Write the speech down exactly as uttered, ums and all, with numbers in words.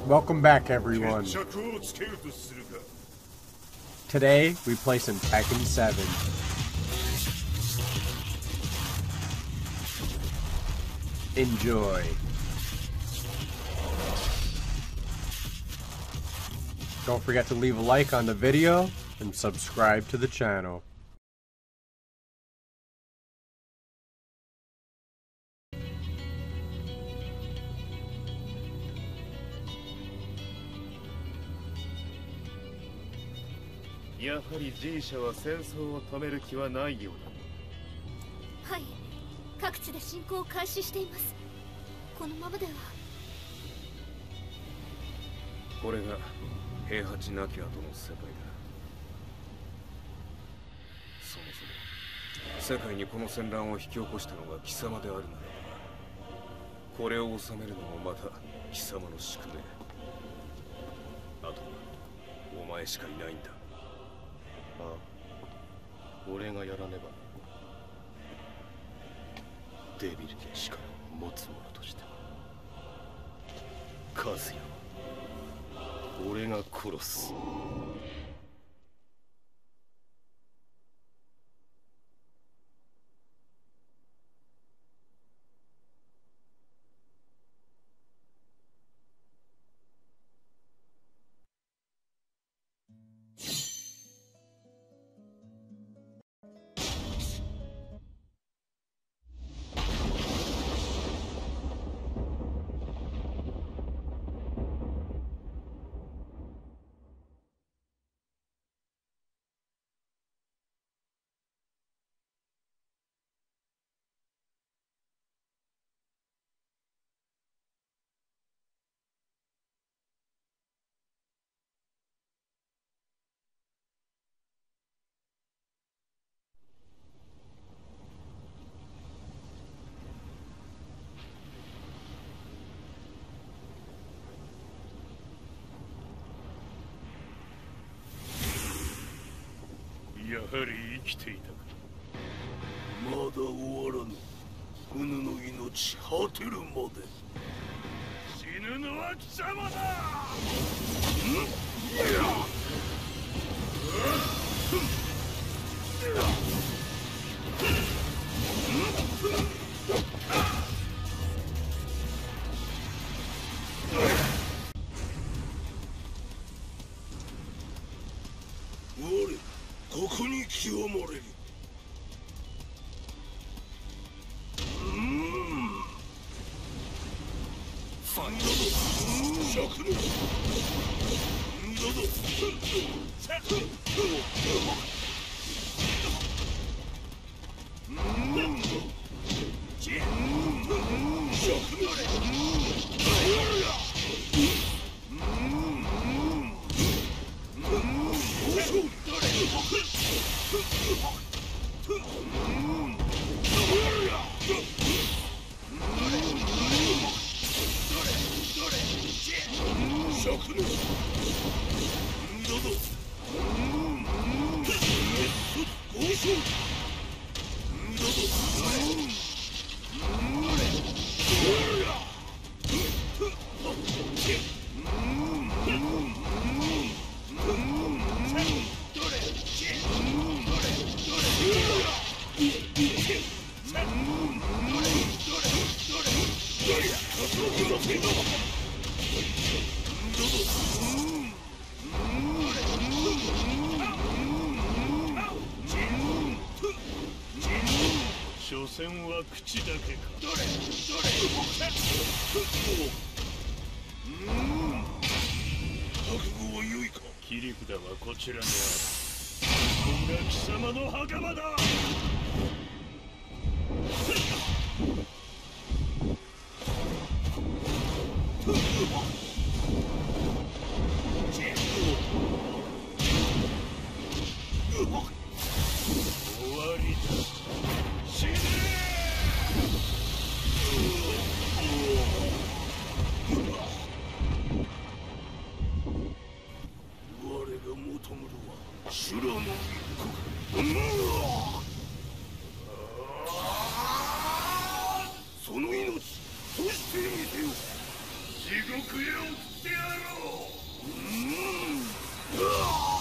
Welcome back, everyone. Today, we play some Tekken seven. Enjoy. Don't forget to leave a like on the video and subscribe to the channel. やはり G 社は戦争を止める気はないようだ。はい、各地で侵攻を開始しています。このままでは。これが平八なき後の世界だ。そもそも世界にこの戦乱を引き起こしたのが貴様であるならば、これを収めるのもまた貴様の宿命。あとはお前しかいないんだ。ああ、俺がやらねば。デビルの力を持つ者として和也は俺が殺す。やはり生きていたか。まだ終わらぬ。うぬの命果てるまで。死ぬのは貴様だ。ん？ここに極まれる。うん。ファンだぞ。シャクの。だぞ。シャク。うん。ジェ。シャクの。所詮は口だけか。どれどれ。うん。覚悟は良いか。切り札はこちらにある。ここが貴様の袴だ。終わりだ。死ね我が求むるは修羅の一国。その命そしてみせよ。地獄へ食ってやろう。